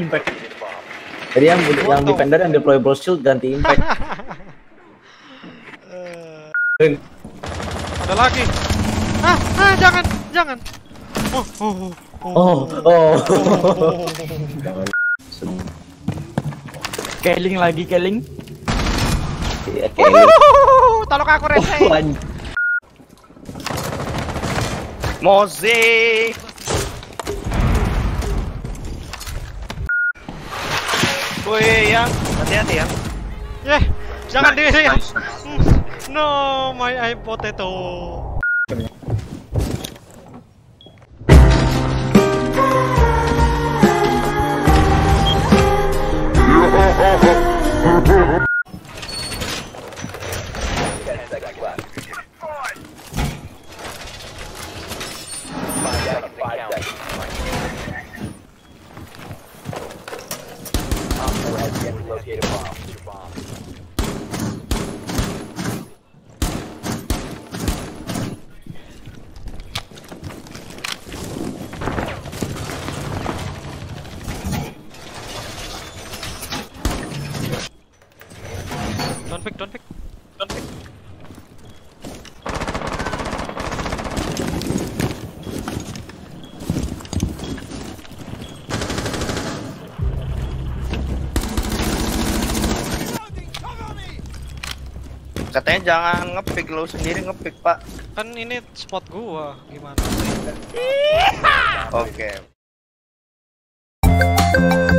impact. Jadi yang defender yang deployable shield ganti impact. Ada lagi. Jangan. Keling lagi. Iya, tolong aku rese. Moze. Woi yang hati-hati ya. Jangan diri ya. No, my eye potato. Don't pick. Katanya jangan ngepick, lo sendiri ngepick, Pak. Kan ini spot gua, gimana? Oke.